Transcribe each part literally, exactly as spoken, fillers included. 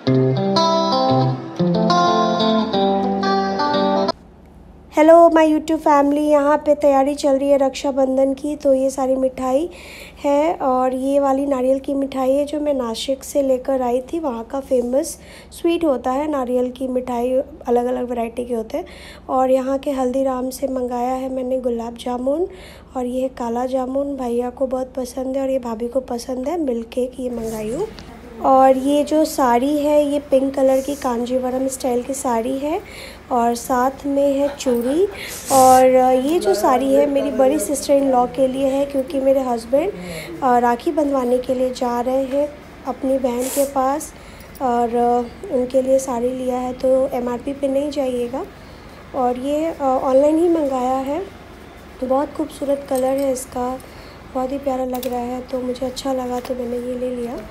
Hello my YouTube family, यहाँ पे तैयारी चल रही है रक्षाबंधन की। तो ये सारी मिठाई है और ये वाली नारियल की मिठाई है जो मैं नासिक से लेकर आई थी। वहाँ का फेमस स्वीट होता है नारियल की मिठाई, अलग अलग वैरायटी के होते हैं। और यहाँ के हल्दीराम से मंगाया है मैंने गुलाब जामुन, और ये है काला जामुन, भैया को बहुत पसंद है और ये भाभी को पसंद है। मिल्क केक ये मंगाई हूँ। और ये जो साड़ी है ये पिंक कलर की कांजीवरम स्टाइल की साड़ी है और साथ में है चूड़ी। और ये जो साड़ी है मेरी बड़ी सिस्टर इन लॉ के लिए है, क्योंकि मेरे हस्बैंड राखी बंधवाने के लिए जा रहे हैं अपनी बहन के पास, और उनके लिए साड़ी लिया है। तो एमआरपी पे नहीं जाइएगा। और ये ऑनलाइन ही मंगाया है। बहुत खूबसूरत कलर है इसका, बहुत ही प्यारा लग रहा है, तो मुझे अच्छा लगा तो मैंने ये ले लिया।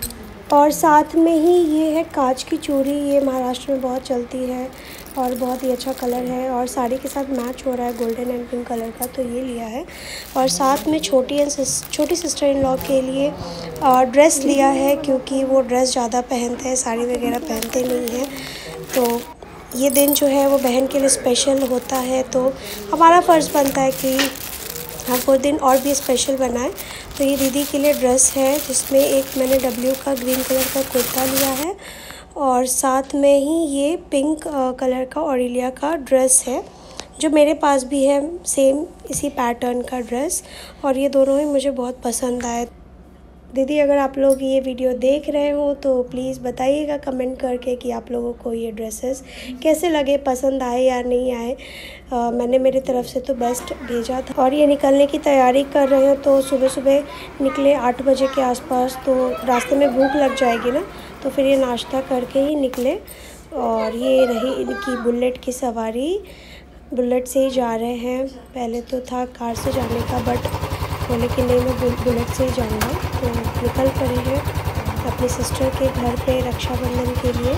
और साथ में ही ये है कांच की चूड़ी, ये महाराष्ट्र में बहुत चलती है और बहुत ही अच्छा कलर है और साड़ी के साथ मैच हो रहा है गोल्डन एंड पिंक कलर का, तो ये लिया है। और साथ में छोटी एंड छोटी सिस्टर इन लॉ के लिए ड्रेस लिया है, क्योंकि वो ड्रेस ज़्यादा पहनते हैं, साड़ी वगैरह पहनते नहीं हैं। तो ये दिन जो है वो बहन के लिए स्पेशल होता है, तो हमारा फ़र्ज़ बनता है कि हम वो दिन और भी स्पेशल बनाएं। तो ये दीदी के लिए ड्रेस है जिसमें एक मैंने डब्ल्यू का ग्रीन कलर का कुर्ता लिया है और साथ में ही ये पिंक कलर का ऑरेलिया का ड्रेस है जो मेरे पास भी है, सेम इसी पैटर्न का ड्रेस। और ये दोनों ही मुझे बहुत पसंद आए। दीदी अगर आप लोग ये वीडियो देख रहे हो तो प्लीज़ बताइएगा कमेंट करके कि आप लोगों को ये ड्रेसेस कैसे लगे, पसंद आए या नहीं आए। आ, मैंने मेरी तरफ से तो बेस्ट भेजा था। और ये निकलने की तैयारी कर रहे हैं, तो सुबह सुबह निकले आठ बजे के आसपास, तो रास्ते में भूख लग जाएगी ना, तो फिर ये नाश्ता करके ही निकले। और ये रही इनकी बुलेट की सवारी, बुलेट से ही जा रहे हैं। पहले तो था कार से जाने का, बट बोले कि नहीं मैं बुलेट से ही जाऊँगा, तो निकल पड़े हैं अपनी सिस्टर के घर पे रक्षाबंधन के लिए।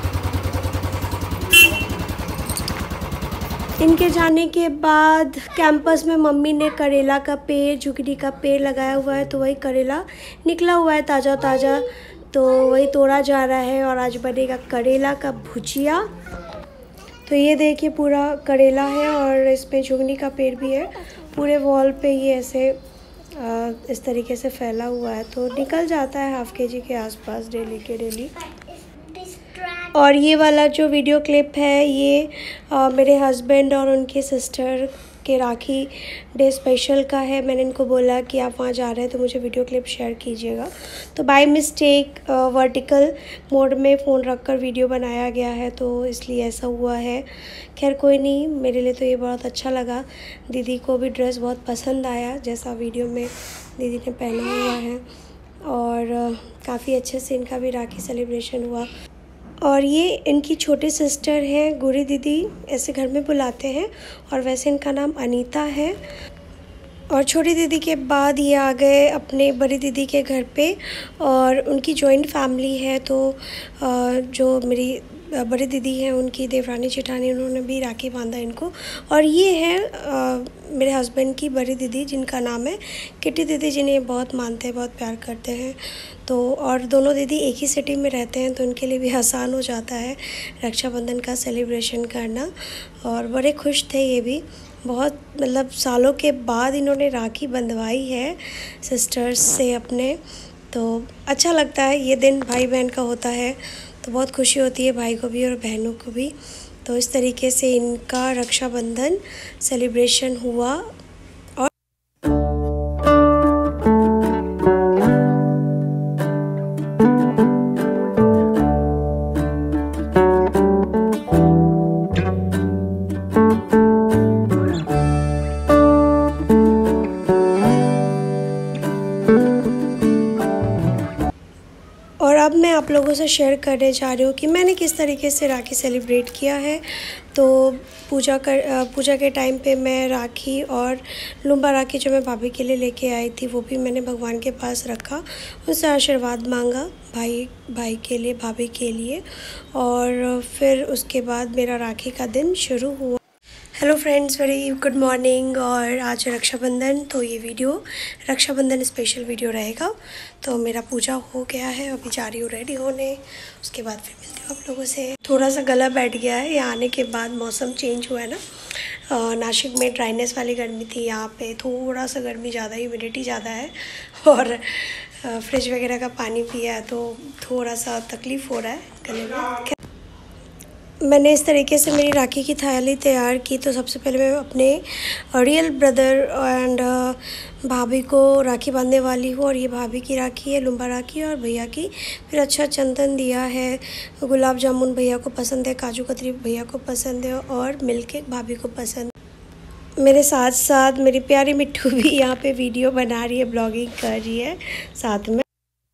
इनके जाने के बाद कैंपस में मम्मी ने करेला का पेड़, झुगनी का पेड़ लगाया हुआ है, तो वही करेला निकला हुआ है ताज़ा ताज़ा, तो वही तोड़ा जा रहा है। और आज बनेगा करेला का भुजिया। तो ये देखिए पूरा करेला है और इस पे झुगनी का पेड़ भी है। पूरे वॉल पे ये ऐसे आ, इस तरीके से फैला हुआ है, तो निकल जाता है हाफ के जी के आसपास डेली के डेली। और ये वाला जो वीडियो क्लिप है ये आ, मेरे हस्बैंड और उनके सिस्टर के राखी डे स्पेशल का है। मैंने इनको बोला कि आप वहाँ जा रहे हैं तो मुझे वीडियो क्लिप शेयर कीजिएगा, तो बाय मिस्टेक वर्टिकल मोड में फ़ोन रखकर वीडियो बनाया गया है, तो इसलिए ऐसा हुआ है। खैर कोई नहीं, मेरे लिए तो ये बहुत अच्छा लगा। दीदी को भी ड्रेस बहुत पसंद आया जैसा वीडियो में दीदी ने पहना हुआ है, और काफ़ी अच्छे से इनका भी राखी सेलिब्रेशन हुआ। और ये इनकी छोटी सिस्टर है, गुरी दीदी ऐसे घर में बुलाते हैं, और वैसे इनका नाम अनीता है। और छोटी दीदी के बाद ये आ गए अपने बड़ी दीदी के घर पे, और उनकी जॉइंट फैमिली है, तो जो मेरी बड़ी दीदी हैं उनकी देवरानी जेठानी, उन्होंने भी राखी बांधा इनको। और ये है आ, मेरे हस्बैंड की बड़ी दीदी जिनका नाम है किटी दीदी, जिन्हें बहुत मानते हैं, बहुत प्यार करते हैं। तो और दोनों दीदी एक ही सिटी में रहते हैं, तो उनके लिए भी आसान हो जाता है रक्षाबंधन का सेलिब्रेशन करना। और बड़े खुश थे ये भी, बहुत मतलब सालों के बाद इन्होंने राखी बंधवाई है सिस्टर्स से अपने, तो अच्छा लगता है। ये दिन भाई बहन का होता है तो बहुत खुशी होती है भाई को भी और बहनों को भी। तो इस तरीके से इनका रक्षाबंधन सेलिब्रेशन हुआ। और अब मैं आप लोगों से शेयर करने जा रही हूँ कि मैंने किस तरीके से राखी सेलिब्रेट किया है। तो पूजा कर पूजा के टाइम पे मैं राखी और लुम्बा राखी जो मैं भाभी के लिए लेके आई थी वो भी मैंने भगवान के पास रखा, उनसे आशीर्वाद मांगा भाई भाई के लिए, भाभी के लिए। और फिर उसके बाद मेरा राखी का दिन शुरू हुआ। Hello friends, very good morning. और आज रक्षाबंधन, तो ये वीडियो रक्षाबंधन स्पेशल वीडियो रहेगा। तो मेरा पूजा हो गया है, अभी जा रही हूँ रेडी होने, उसके बाद फिर मिलती हूँ आप लोगों से। थोड़ा सा गला बैठ गया है, यहाँ आने के बाद मौसम चेंज हुआ है ना। नासिक में ड्राइनेस वाली गर्मी थी, यहाँ पे थोड़ा सा गर्मी ज़्यादा, ह्यूमिडिटी ज़्यादा है और फ्रिज वगैरह का पानी पिया है तो थोड़ा सा तकलीफ़ हो रहा है गले में। मैंने इस तरीके से मेरी राखी की थाली तैयार की। तो सबसे पहले मैं अपने रियल ब्रदर एंड भाभी को राखी बांधने वाली हूँ। और ये भाभी की राखी है, लुम्बा राखी, और भैया की फिर अच्छा चंदन दिया है। गुलाब जामुन भैया को पसंद है, काजू कतरी भैया को पसंद है, और मिल्क केक भाभी को पसंद है। मेरे साथ साथ मेरी प्यारी मिट्टू भी यहाँ पे वीडियो बना रही है, ब्लॉगिंग कर रही है साथ में।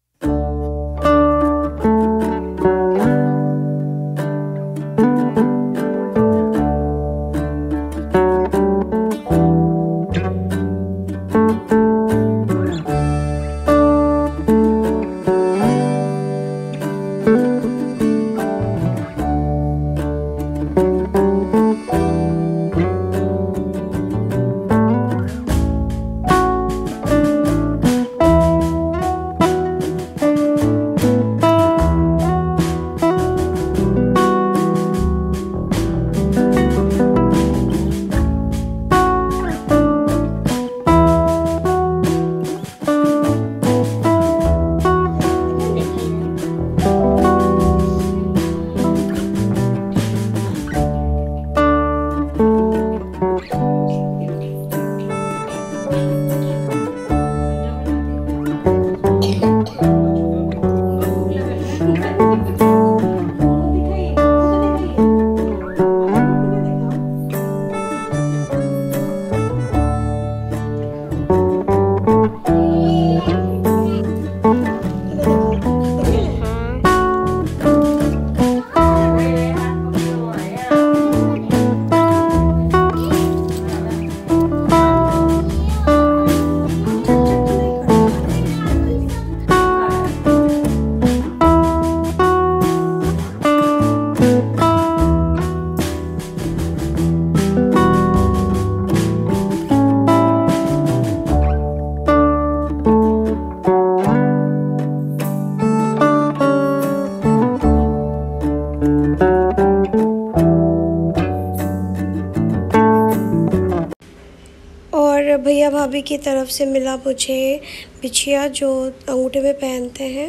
भैया भाभी की तरफ से मिला मुझे बिछिया जो अंगूठे में पहनते हैं,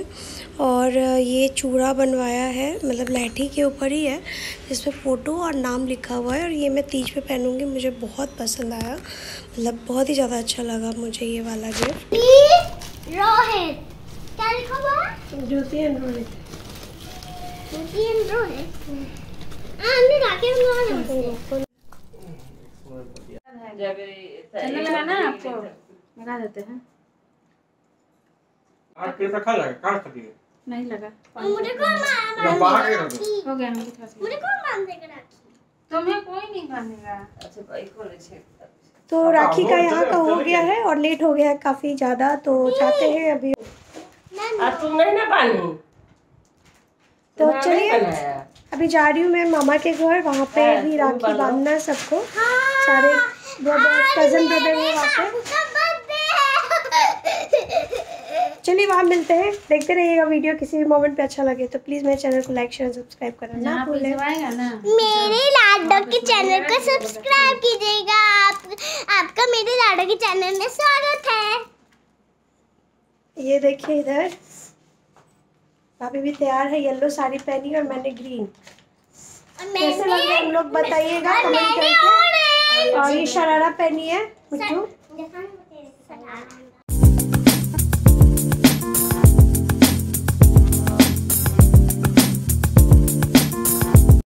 और ये चूड़ा बनवाया है, मतलब लहठी के ऊपर ही है, जिसमें फ़ोटो और नाम लिखा हुआ है। और ये मैं तीज पे पहनूंगी, मुझे बहुत पसंद आया, मतलब बहुत ही ज़्यादा अच्छा लगा मुझे ये वाला गिफ्ट। रोहित क्या लिखा हुआ है? ज्योति एंड रोहित। ज्योति एंड रोहित हमने राखी बनवाया। चलने लगा ना, आपको लगा देते हैं। आज कैसा खा लगा? काट सकती है? नहीं लगा। मुझे कौन मारा? या बाहर के रखो। हो गया हमको खास। मुझे कौन बांधेगा राखी? तुम्हें कोई नहीं बांधेगा। अच्छा भाई खोले छे। तो राखी का यहाँ का हो गया है और लेट हो गया है काफ़ी ज़्यादा, तो चाहते हैं अभी। आज तुम नहीं ना बांधी? तो चलिए अभी जा रही हूँ मैं मामा के घर, वहाँ पे भी राखी बांधना है सबको। सारे ब्रदर कजन ब्रदर हैं वहाँ पे। चलिए वहाँ मिलते हैं, देखते रहिएगा वीडियो। किसी भी मोमेंट पे अच्छा लगे तो प्लीज़ मेरे चैनल को लाइक शेयर सब्सक्राइब करना ना भूलें। मेरे लाडो के चैनल को सब्सक्राइब कीजिएगा। आप आपका मेरे लाडो के चैनल में स्वागत है। ये देखिए इधर भाभी भी तैयार है, येलो साड़ी पहनी और मैंने ग्रीन। कैसे लग रहा है हम लोग बताइएगा कमेंट करके। और ये शरारा पहनी है मिट्टू।